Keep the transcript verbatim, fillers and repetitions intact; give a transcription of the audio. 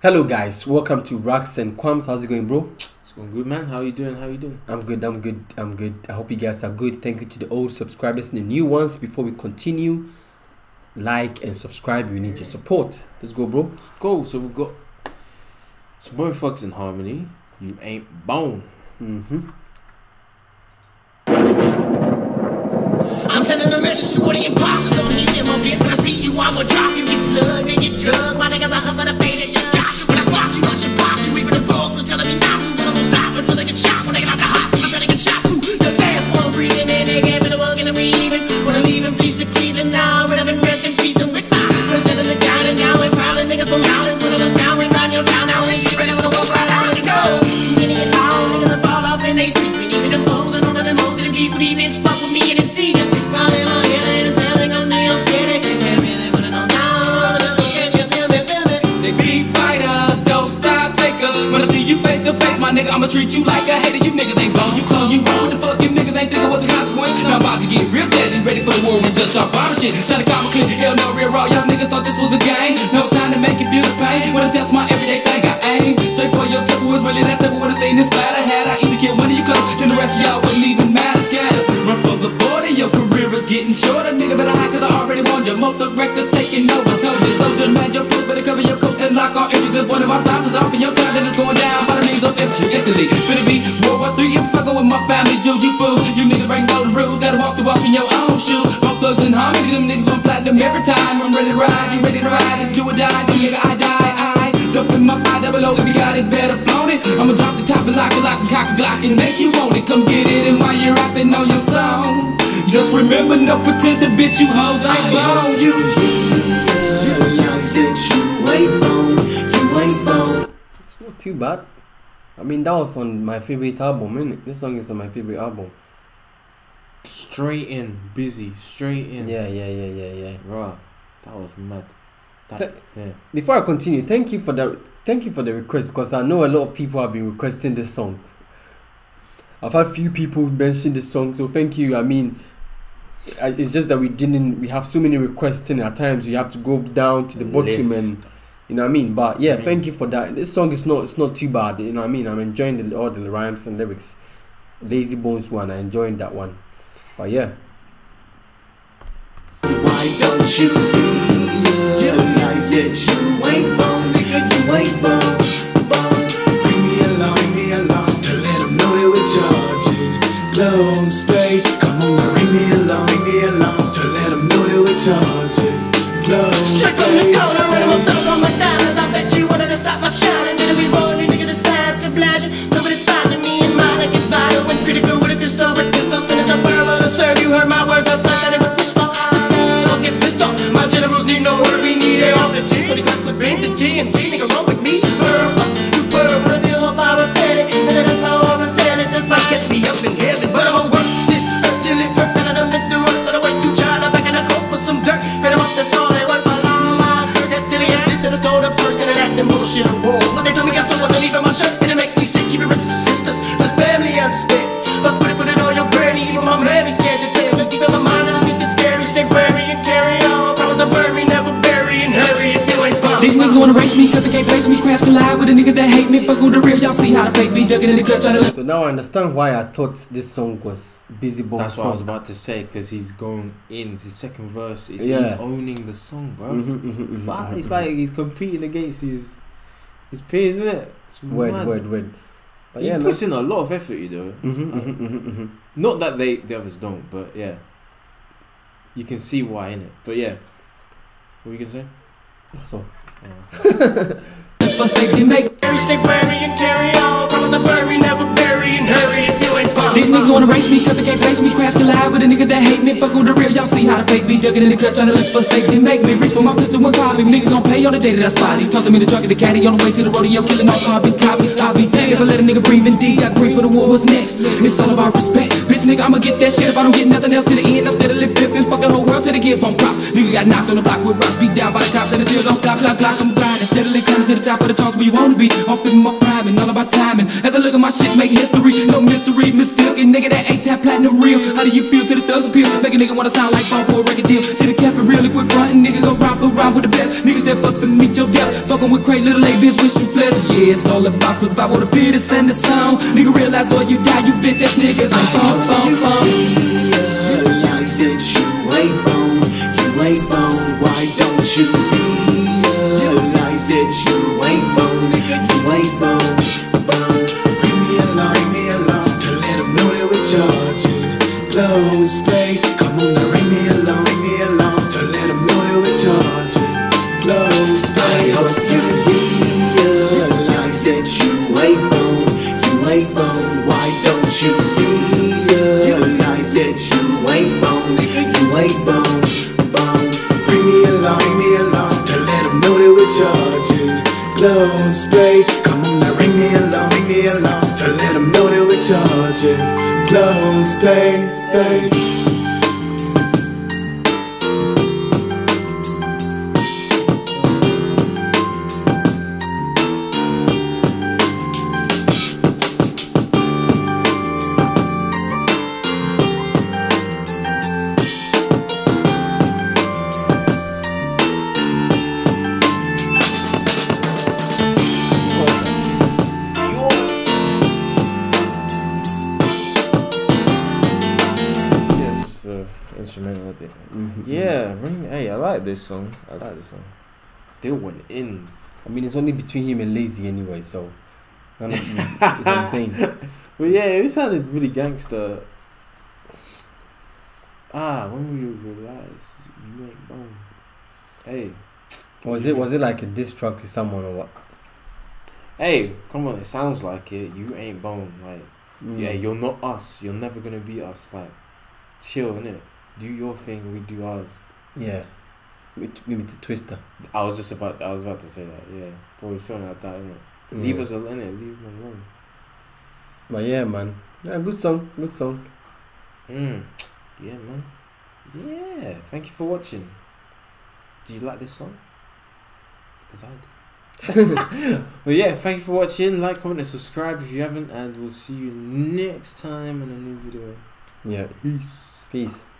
Hello guys, welcome to Racks and Quams. How's it going, bro? It's going good, man. How you doing? How you doing? I'm good, I'm good, I'm good. I hope you guys are good. Thank you to the old subscribers and the new ones. Before we continue, like and subscribe. We need your support. Let's go, bro. Let's go. So we've got some Bone Thugs and Harmony. You ain't bone. Mm-hmm. I'm sending a message to all the imposters on these demo beats. When I see you, I'ma drop you. Get slugged and get drugged. My niggas are hustling to pay that just got you. When I spot you, I should pop you. Even the boss was telling me not to. But I'm gonna stop until they get shot. When they get out the hospital, until they get shot too. The last one breathing, man, they gave me the work and I'm leaving. When I leave in peace to Cleveland now. When I've been rest in peace and with my president in the county now. And probably niggas from Hollis. When the sound we find your town now. And she ready for the walk right out and go. Getting it all, niggas that fall off and they sleeping. Even the foes that don't let them hold to the people. Even fuck with me and it's see them. My nigga, I'ma treat you like a hater. You niggas ain't bone, you clone, you wrong. The fuck you niggas ain't thinking what's the consequence. Now I'm about to get real deadly, ready for the war and just start bombing shit. Try to call me clear, hell no, real raw. Y'all niggas thought this was a game. No, it's time to make you feel the pain. When I test my everyday thing, I aim straight for your temple. Was really that simple when I seen this splatter. Had I either kill one of you close, then the rest of y'all wouldn't even matter. Scatter, run for the border, your career is getting shorter. Nigga better hide cause I already warned you. Most of records taking over. Told you, soldier, man, your proof better cover your coats and lock all entries. If one of our signs is off in your time, then it's going down by the means of infantry instantly. Finna be World War Three, I'm fucking with my family, Jew, you fool. You niggas break no rules, gotta walk the walk in your own shoes. Both Thugs and Harmony, them niggas gon' platinum every time. I'm ready to ride, you ready to ride, let's do or die. Then nigga, I die, I jump in my five double O, if you got it, better flown it. I'ma drop the top and lock it, lock and cock a glock and make you want it. Come get it, and while you're rapping on your song, just remember, no pretend to bitch, you hoes ain't bone. You, you realize that you ain't bone, you ain't bone. It's not too bad. I mean, that was on my favorite album, innit? This song is on my favorite album. Straight in, busy, straight in. Yeah, yeah, yeah, yeah, yeah. Right, that was mad. That, Th yeah. Before I continue, thank you for the thank you for the request, because I know a lot of people have been requesting this song. I've had few people mention this song, so thank you. I mean, it's just that we didn't. We have so many requests, and at times we have to go down to the bottom, List. and you know what I mean. But yeah, I mean, thank you for that. This song is not it's not too bad. You know what I mean. I'm enjoying the, all the rhymes and lyrics. Lazy Bones one, I enjoyed that one. But yeah. Why don't you realize that you ain't bone, nigga, you ain't bone, bone. Bring me along, bring me along to let them know that we're charging. Close spray, come on, bring me along, bring me along to let them know that we're charging. Close spray. Straight from the corner, running my thumb on my diamonds. I bet you wanted to stop my shining. Did we born you nigga the signs obliging? Nobody finding me in mine like it's vital when critical with a pistol with pistol spinning the barrel to serve. You heard my words, I thought that it was pistol. Let's say don't get pissed off. My generals need no word, we need it all. fifteen, twenty class with brains and T and T, nigga roll with me. Burr, fuck, you burr, when I deal up, I repent it. And then if I over said it, just might catch me up in heaven. But I'ma work this earth till it hurt. And I'm in the work, so I wait to try to back in the coat for some dirt. And I'm up, that's all they want for long, my curse. That silly ass bitch that I stole the person and acting bullshit on war. But they told me I stole wasn't even my shirt. And it makes me sick, even brothers and sisters. Cause family understand. But put it, put it on your granny, even my mammy scared to tell. Deep in my mind, and I think it's scary. Stay wary and carry on. Promise to bury, never bury and hurry if you ain't bum. These niggas wanna race me cause they can't face me. Crash collide with the niggas that hate me. Fuck with the real, y'all see how the fake be ducking in the gut trying to. So now I understand why I thought this song was Busy Bones. That's what song. I was about to say, because he's going in. His second verse is Yeah. he's owning the song, bro. Mm-hmm, mm-hmm, mm-hmm, Fuck, mm-hmm, it's like he's competing against his his peers, isn't it? It's Word, mad. word, word. But He yeah, puts no. in a lot of effort, you know. Mm-hmm, mm-hmm, mm-hmm, mm-hmm. Not that they the others don't, but yeah, you can see why in it. But yeah, what were you gonna say? That's all. Oh. For safety, make Stay wary and carry on. Promise to bury, never bury and hurry if you ain't bum. these niggas wanna race me cause they can't face me. Crash collide with the niggas that hate me. Fuck with the real, y'all see how the fake be ducking in the gut trying to look for safety. Make me reach for my pistol and copy. Niggas gon' pay on the day that I spot. He tossing me the truck of the caddy on the way to the rodeo, killing all carbon copies. I'll be damned if I let a nigga breathe in D. I agree for the war, what's next? It's all about respect. Bitch, nigga, I'ma get that shit if I don't get nothing else to the end. I'm steadily flipping, fuck the whole world till they give on props. Nigga got knocked on the block with rocks, beat down by the cops, and it still don't stop. Glock, glock, I'm grinding, steadily climbing to the top of the charts where you wanna be. I'm flipping my prime and all about timing. As I look at my shit, make history, no mystery, mistaken. Nigga, that ain't tap platinum real. How do you feel to the thugs appeal? Make a nigga wanna sound like Bone for a record deal. See the cap and really quit frontin', nigga go round for round with the best. Nigga step up and meet your death. Fucking with crazy little A bitch, wishing flesh. Yeah, it's all about survival. The fittest and the song. Nigga realize or you die, you bitch ass niggas. I Bum, hope bum, you bum. realize that you ain't bone, you ain't bone. Why don't you realize that you ain't bone, you ain't bone, bone. Bring me along, bring me along to let them know that we're charging. Close play, come on now, bring me along, bring me along to let them know that we're charging. Close play. I hope you realize that you ain't bone, you ain't bone. Why don't you realize that you ain't bone, you ain't bone, bone. Bring me along, bring me along to let them know that we're charging. Close play, come on now, bring me along, bring me along to let them know that we're charging. Close play, play. Yeah, just uh, instrumental of it. Mhm. Yeah, ring. Hey, I like this song. I like this song. They went in. I mean, it's only between him and Lazy anyway, so. I don't- you know what I'm saying. But yeah, it sounded really gangster. Ah, when will you realize you ain't bone? Hey, Was it was it like a diss track to someone or what? hey, come on! It sounds like it. You ain't bone. Like, Mm. yeah, you're not us. You're never gonna be us. Like, chill, innit? Do your thing. We do ours. Yeah. With- Maybe to Twister. I was just about. I was about to say that. Yeah, but we're feeling like that, innit? Leave Yeah. us alone. Innit? Leave them alone. But yeah, man. Yeah, good song. Good song. Mm. Yeah, man. Yeah. Thank you for watching. Do you like this song? Because I did. Well, yeah. Thank you for watching. Like, comment, and subscribe if you haven't, and we'll see you next time in a new video. Yeah. Peace. Peace.